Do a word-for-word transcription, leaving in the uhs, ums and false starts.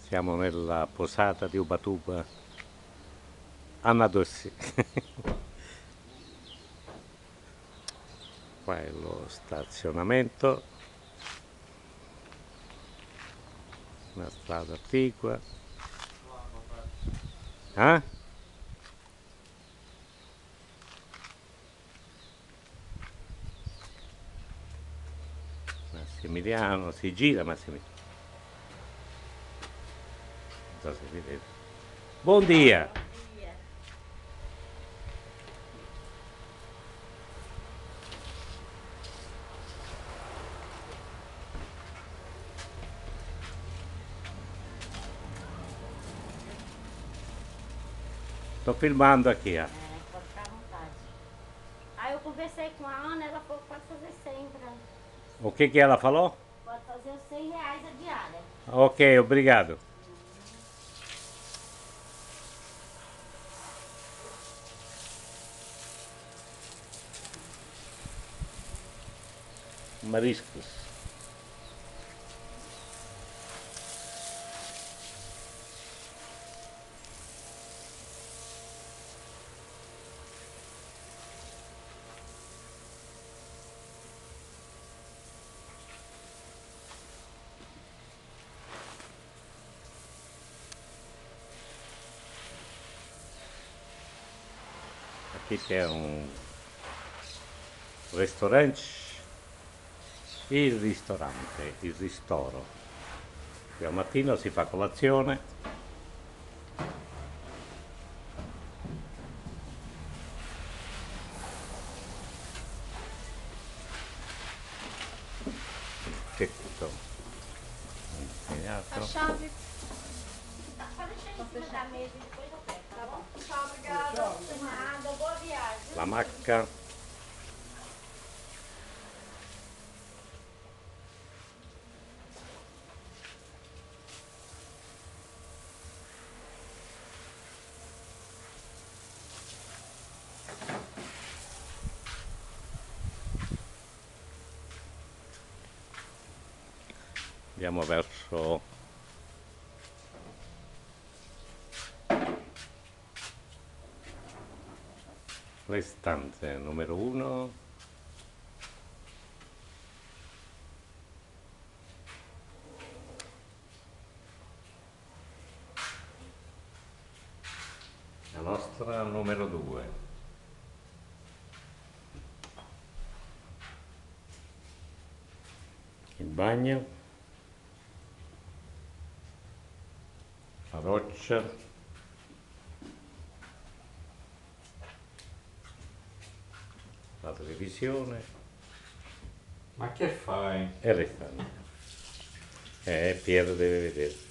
Siamo nella posata di Ubatuba a Nadossi. Qua è lo stazionamento, una strada attigua. Eh? Massimiliano, si gira Massimiliano. Non so se vedete. Buon dia! Tô filmando aqui, ó. É, pode ficar à vontade. Aí eu conversei com a Ana, ela falou que pode fazer cem pra... O que que ela falou? Pode fazer os cem reais a diária. Ok, obrigado. Mariscos. Aqui c'è un ristorante, il ristorante, il ristoro. Qui al mattino si fa colazione. C'è tutto insegnato. A chave. Tá, pode deixar em cima da mesa e depois eu pego, tá bom? Tchau, obrigada. De nada, boa viagem. La macca. Andiamo verso le stanze numero uno. La nostra numero due. Il bagno, la doccia, la televisione. Ma che fai? E il ristorante. Eh, Piero deve vedere.